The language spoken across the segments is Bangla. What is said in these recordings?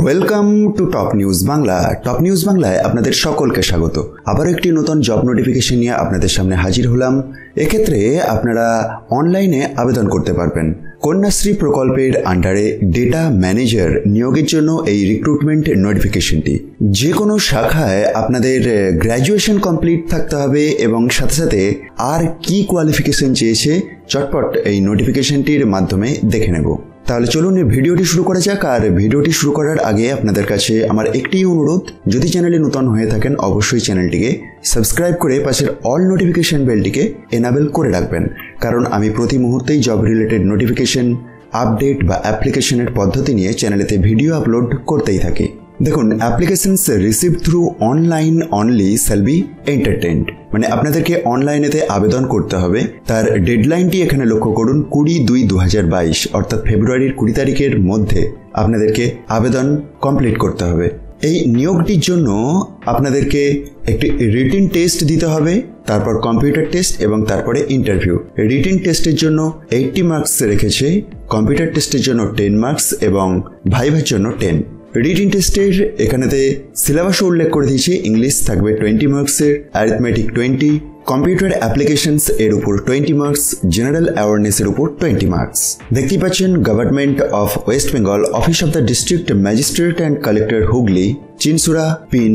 Welcome to top news Bangla. Top news বাংলায় আপনাদের সকলকে স্বাগত। আবার একটি নতুন জব নোটিফিকেশন নিয়ে আপনাদের সামনে হাজির হলাম। এক্ষেত্রে আপনারা অনলাইনে আবেদন করতে পারবেন। কন্যাশ্রী প্রকল্পের আন্ডারে ডেটা ম্যানেজার নিয়োগের জন্য এই রিক্রুটমেন্ট নোটিফিকেশনটি। যে কোনো শাখায় আপনাদের গ্র্যাজুয়েশন কমপ্লিট থাকতে হবে এবং সাথে সাথে আর কি কোয়ালিফিকেশন চেয়েছে চটপট এই নোটিফিকেশনটির মাধ্যমে দেখে নেব। তাহলে চলুন ভিডিওটি শুরু করা যাক। আর ভিডিওটি শুরু করার আগে আপনাদের কাছে আমার একটি অনুরোধ, যদি চ্যানেলে নতুন হয়ে থাকেন অবশ্যই চ্যানেলটিকে সাবস্ক্রাইব করে পাশের অল নোটিফিকেশন বেলটিকে এনাবেল করে রাখবেন, কারণ আমি প্রতি মুহূর্তেই জব রিলেটেড নোটিফিকেশন, আপডেট বা অ্যাপ্লিকেশনের পদ্ধতি নিয়ে চ্যানেলেতে ভিডিও আপলোড করতেই থাকি। দেখুন, applications receive through online only shall be entertained, মানে আপনাদেরকে অনলাইনেতে আবেদন করতে হবে। তার ডেডলাইনটি এখানে লক্ষ্য করুন, 20/2/2022 অর্থাৎ ফেব্রুয়ারির 20 তারিখের মধ্যে আপনাদেরকে আবেদন কমপ্লিট করতে হবে। এই নিয়োগটির জন্য আপনাদেরকে একটি রিটিন টেস্ট দিতে হবে, তারপর কম্পিউটার টেস্ট এবং তারপরে ইন্টারভিউ। রিটিন টেস্টের জন্য 80 মার্কস রেখেছে, কম্পিউটার টেস্টের জন্য 10 মার্কস এবং ভাইভার জন্য 10। রিটিন টেস্টের এখানেতে সিলেবাসও উল্লেখ করে দিয়েছি। ইংলিশ থাকবে 20 মার্কসের, অ্যারিথমেটিক 20, কম্পিউটার অ্যাপ্লিকেশনস এর উপর 20 মার্কস, জেনারেল অ্যাওয়ারনেসের উপর 20 মার্কস। দেখতেই পাচ্ছেন, government of West Bengal, office of the district magistrate and collector Hooghly, Chinsurah, pin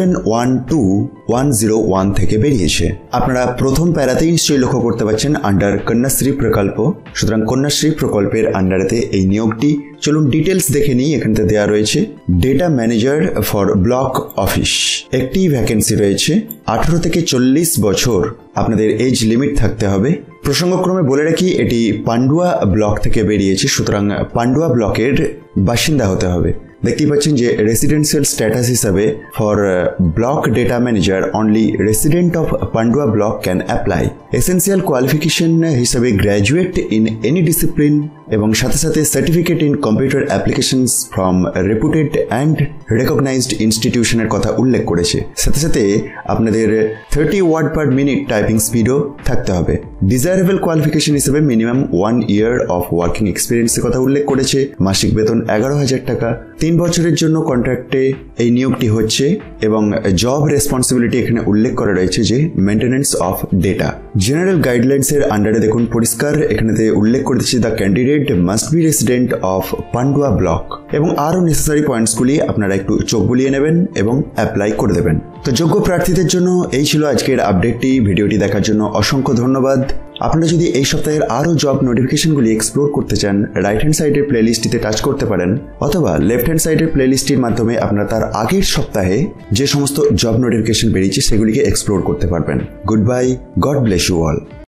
712101 থেকে বেরিয়েছে। আপনারা প্রথম প্যারাতেই নিশ্চয়ই লক্ষ্য করতে পারছেন আন্ডার কন্যাশ্রী প্রকল্প। সুতরাং কন্যাশ্রী প্রকল্পের আন্ডারেতে এই নিয়োগটি। চলুন ডিটেলস দেখে নিই। এখানে দেওয়া রয়েছে data manager for block office. একটি ভ্যাকেন্সি রয়েছে। 18 থেকে 40 বছর আপনাদের এজ লিমিট থাকতে হবে। প্রসঙ্গক্রমে বলে রাখি, এটি পান্ডুয়া ব্লক থেকে বেরিয়েছে, সুতরাং পান্ডুয়া ব্লকের বাসিন্দা হতে হবে। দেখতেই পাচ্ছেন যে রেসিডেন্সিয়াল স্ট্যাটাস হিসাবে for block data manager only resident of Pandua block can apply. Essential qualification হিসাবে গ্র্যাজুয়েট ইন এনি ডিসিপ্লিন এবং সাথে সাথে certificate in computer applications from reputed and recognized ইনস্টিটিউশনের কথা উল্লেখ করেছে। সাথে সাথে আপনাদের 30 ওয়ার্ড পার মিনিট টাইপিং স্পিডও থাকতে হবে। ডিজায়ারেবল কোয়ালিফিকেশন হিসেবে মিনিমাম 1 ইয়ার অফ ওয়ার্কিং এক্সপিরিয়েন্সের কথা উল্লেখ করেছে। মাসিক বেতন 11,000 টাকা। 3 বছরের জন্য কন্ট্রাক্টে এই নিয়োগটি হচ্ছে এবং জব রেসপন্সিবিলিটি এখানে উল্লেখ করা রয়েছে যে মেনটেন্যান্স অফ ডেটা। জেনারেল গাইডলাইন্সের আন্ডারে দেখুন পরিষ্কার এখানেতে উল্লেখ করে দিচ্ছে, the candidate must be resident of Pandua block, এবং আরও নেসেসারি পয়েন্টসগুলি আপনারা একটু চোখ বুলিয়ে নেবেন এবং অ্যাপ্লাই করে দেবেন। তো যোগ্য প্রার্থীদের জন্য এই ছিল আজকের আপডেটটি। ভিডিওটি দেখার জন্য অসংখ্য ধন্যবাদ। আপনারা যদি এই সপ্তাহের আরও জব নোটিফিকেশনগুলি এক্সপ্লোর করতে চান, রাইট হ্যান্ড সাইডের প্লেলিস্টটিতে টাচ করতে পারেন, অথবা লেফট হ্যান্ড সাইডের প্লেলিস্টটির মাধ্যমে আপনারা তার আগের সপ্তাহে যে সমস্ত জব নোটিফিকেশন বেরিয়েছে সেগুলিকে এক্সপ্লোর করতে পারবেন। Good bye, God bless you all.